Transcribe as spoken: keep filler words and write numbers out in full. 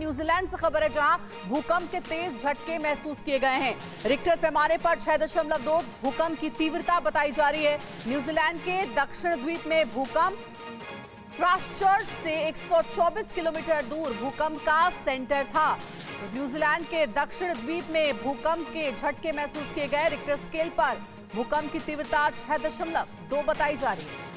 New Zealand से खबर है, जहां भूकंप के तेज झटके महसूस किए गए हैं। रिक्टर पैमाने पर छह दशमलव दो भूकंप की तीव्रता बताई जा रही है। न्यूजीलैंड के दक्षिण द्वीप में भूकंप क्राइस्टचर्च से एक सौ चौबीस किलोमीटर दूर भूकंप का सेंटर था। तो न्यूजीलैंड के दक्षिण द्वीप में भूकंप के झटके महसूस किए गए। रिक्टर स्केल पर भूकंप की तीव्रता छह दशमलव दो बताई जा रही है।